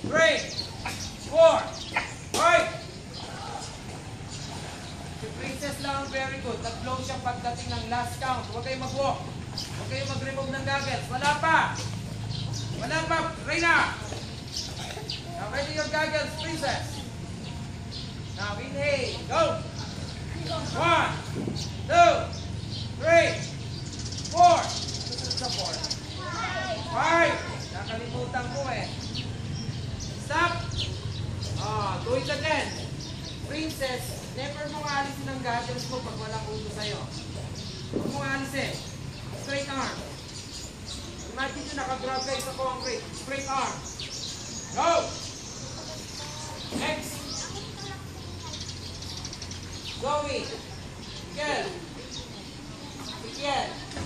3, 4, 5. Si Princess lang ang very good. Nag-blow siya pagdating ng last count. Huwag kayong mag-walk. Huwag kayong mag-remove ng goggles. Wala pa. Wala pa. Reyna. Now ready your goggles, Princess. Now inhale. Go. 1, 2, 3, 4. Susunod sa 4. 5. Nakalimutan ko eh. Stop. Do it again. Princess, never mong alisin ang goggles mo pag walang uso sa'yo. Huwag mong alisin. Straight arm. Imagine nyo nakagrab kayo sa concrete. Straight arm. Go! Next. Zoe. Miguel. Miguel.